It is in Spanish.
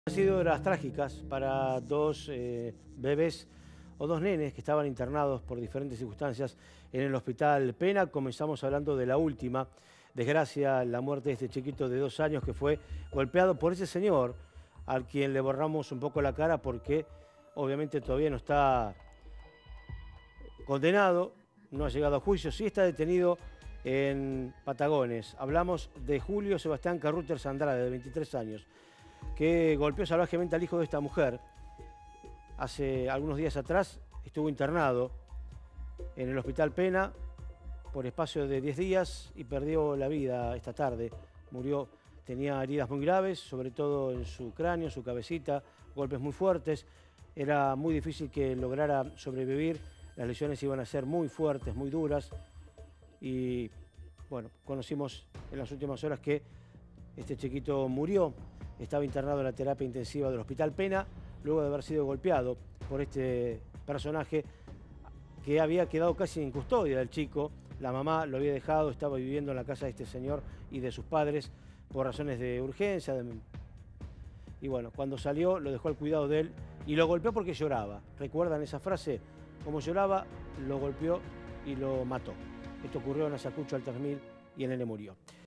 Han sido horas trágicas para dos bebés o dos nenes que estaban internados por diferentes circunstancias en el Hospital Pena. Comenzamos hablando de la última desgracia, la muerte de este chiquito de 2 años que fue golpeado por ese señor al quien le borramos un poco la cara porque obviamente todavía no está condenado, no ha llegado a juicio, sí está detenido en Patagones. Hablamos de Julio Sebastián Carruthers Andrade, de 23 años, que golpeó salvajemente al hijo de esta mujer. Hace algunos días atrás estuvo internado en el Hospital Pena por espacio de 10 días y perdió la vida esta tarde. Murió, tenía heridas muy graves, sobre todo en su cráneo, su cabecita, golpes muy fuertes. Era muy difícil que lograra sobrevivir. Las lesiones iban a ser muy fuertes, muy duras. Y bueno, conocimos en las últimas horas que este chiquito murió. Estaba internado en la terapia intensiva del Hospital Pena, luego de haber sido golpeado por este personaje que había quedado casi en custodia del chico. La mamá lo había dejado, estaba viviendo en la casa de este señor y de sus padres por razones de urgencia. Y bueno, cuando salió lo dejó al cuidado de él y lo golpeó porque lloraba. ¿Recuerdan esa frase? Como lloraba, lo golpeó y lo mató. Esto ocurrió en Ayacucho al 3000 y el nene murió.